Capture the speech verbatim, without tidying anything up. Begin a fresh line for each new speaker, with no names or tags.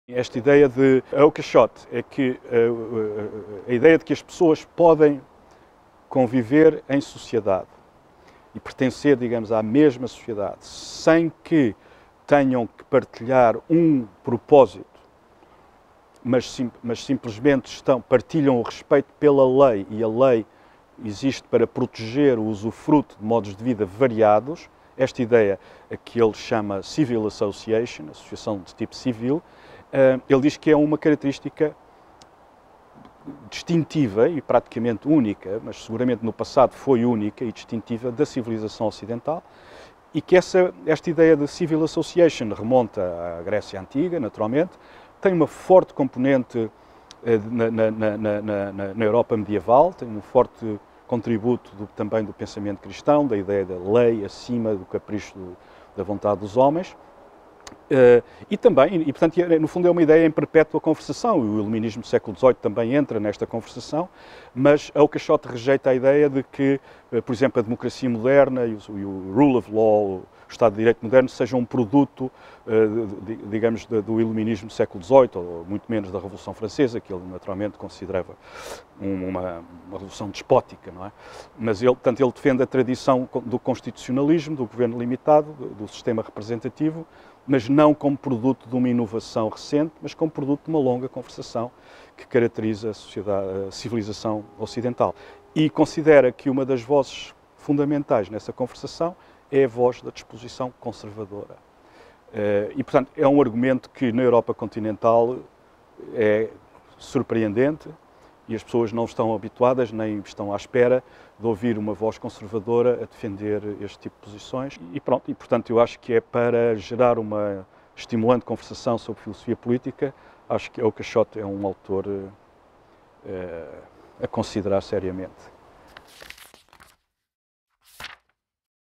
Esta ideia de o caixote é que a, a, a ideia de que as pessoas podem conviver em sociedade e pertencer, digamos, à mesma sociedade, sem que tenham que partilhar um propósito, mas, sim, mas simplesmente estão, partilham o respeito pela lei, e a lei existe para proteger o usufruto de modos de vida variados. Esta ideia que ele chama Civil Association, associação de tipo civil, ele diz que é uma característica distintiva e praticamente única, mas seguramente no passado foi única e distintiva da civilização ocidental, e que essa, esta ideia de Civil Association remonta à Grécia Antiga, naturalmente, tem uma forte componente na, na, na, na, na Europa medieval, tem um forte contributo do, também do pensamento cristão, da ideia da lei acima do capricho do, da vontade dos homens. Uh, e também, e portanto, no fundo é uma ideia em perpétua conversação, e o iluminismo do século dezoito também entra nesta conversação, mas o caixote rejeita a ideia de que, uh, por exemplo, a democracia moderna e o, e o rule of law, o Estado de Direito moderno, sejam um produto, uh, de, digamos, de, do iluminismo do século dezoito, ou muito menos da Revolução Francesa, que ele naturalmente considerava uma, uma revolução despótica, não é? Mas ele, portanto, ele defende a tradição do constitucionalismo, do governo limitado, do, do sistema representativo, mas não como produto de uma inovação recente, mas como produto de uma longa conversação que caracteriza a, sociedade, a civilização ocidental. E considera que uma das vozes fundamentais nessa conversação é a voz da disposição conservadora. E, portanto, é um argumento que na Europa continental é surpreendente, e as pessoas não estão habituadas, nem estão à espera de ouvir uma voz conservadora a defender este tipo de posições. E pronto, e portanto eu acho que é para gerar uma estimulante conversação sobre filosofia política, acho que o Caixote é um autor uh, a considerar seriamente.